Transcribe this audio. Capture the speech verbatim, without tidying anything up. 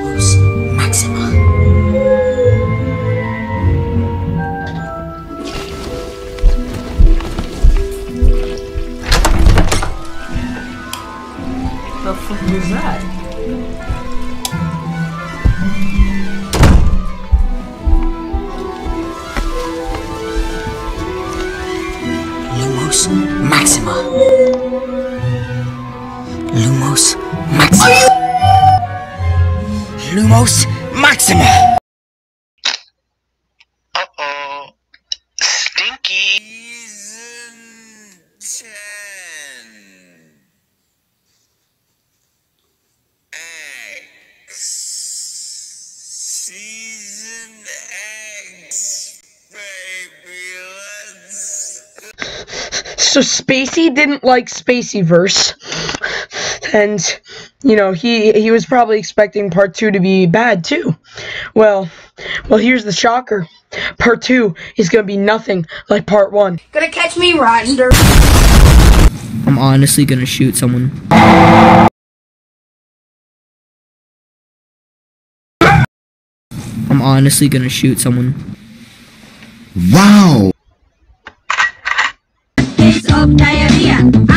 Lumos Maxima. The fuck was that? Lumos Maxima. Lumos Maxima. Lumos Maxima. Uh-oh. Stinky. Season ten. X. Season X. Baby, let's... So Spacey didn't like spaceyverse, and you know he he was probably expecting part two to be bad too. Well, well here's the shocker: part two is gonna be nothing like part one. Gonna catch me riding dirt. I'm honestly gonna shoot someone. I'm honestly gonna shoot someone. Wow! Case of diarrhea.